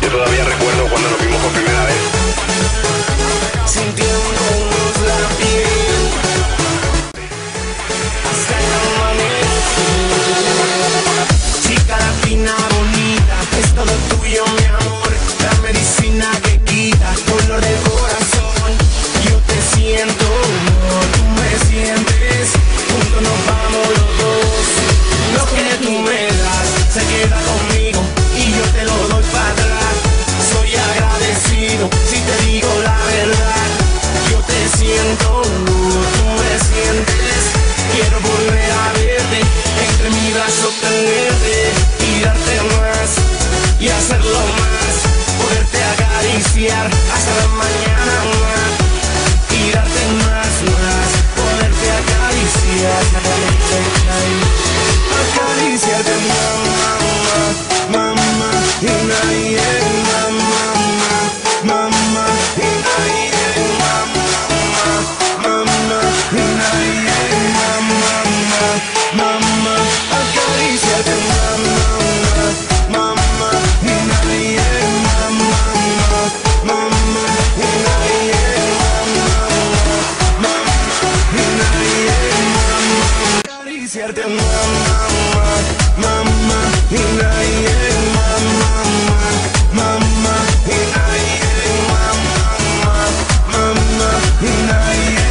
todavía recuerdo cuando nos vimos por primera vez. Sintiéndonos la piel hasta el amanecer. Chica latina bonita, es todo tuyo mi amor, la medicina que quita dolor del corazón. Yo te siento, tú me sientes, juntos nos vamos los dos. Lo que tú me das se queda conmigo y yo te lo doy para atrás. Soy agradecido si te digo la verdad. Yo te siento, tú me sientes. Quiero volver a verte, entre mis brazos tenerte y darte más y hacerlo más. Poderte acariciar hasta la mañana más y darte más. Poderte acariciar, acariciarte mamá, y nadie, mamá, y nadie, mamá, y nadie, mamá, acariciarte mamá, y nadie, mamá, y nadie, y nadie, acariciarte mamá, y nadie, mamá, y nadie, y nadie,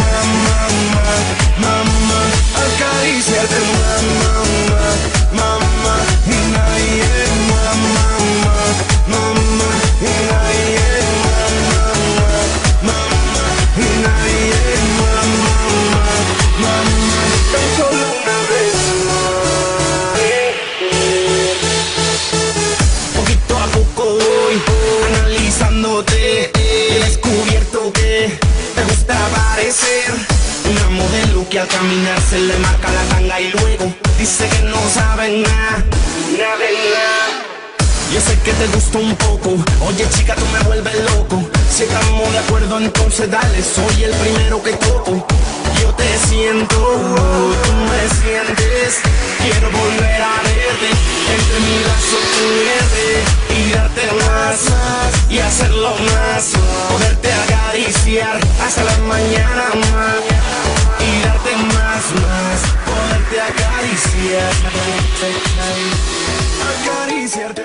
mamá, acariciarte mamá, y nadie, y nadie, y nadie, tan solo una vez. Poquito a poco voy analizándote, he descubierto que te gusta parecer una modelo que al caminar se le marca la tanga y luego dice que no sabe nada. Yo sé que te gusta un poco, oye chica, tú me vuelves loco. Si estamos de acuerdo entonces dale, soy el primero que toco. Yo te siento, tú me sientes. Quiero volver a verte, entre mis brazos tenerte y darte más y hacerlo más. Poderte acariciar hasta la mañana más y darte más. Poderte acariciar, acariciarte